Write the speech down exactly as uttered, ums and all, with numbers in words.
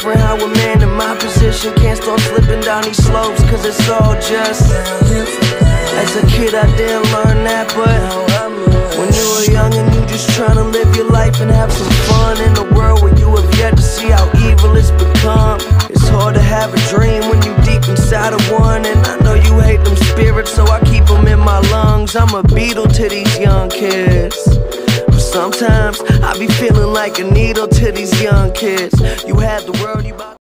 different how a man in my position can't start slipping down these slopes, cause it's all just. As a kid I didn't learn that, but when you were young and you just tryna live your life and have some fun in a world where you have yet to see how evil it's become. It's hard to have a dream when you deep inside of one, and I know you hate them spirits, so I keep them in my lungs. I'm a beetle to these young kids, but sometimes I be feeling like a needle to these young kids. You had the world you